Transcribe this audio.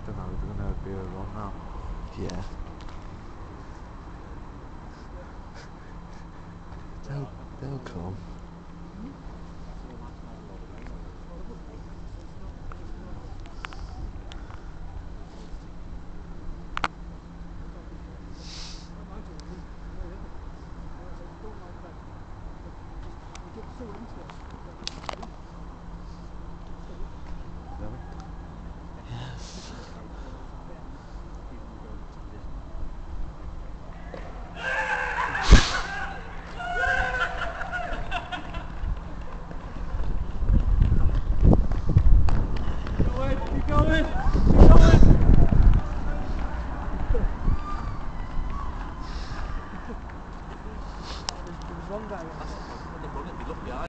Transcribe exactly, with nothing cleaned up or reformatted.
don't know, they're going to be over on now. Yeah. They'll, they'll come. Yes. Keep going, keep going!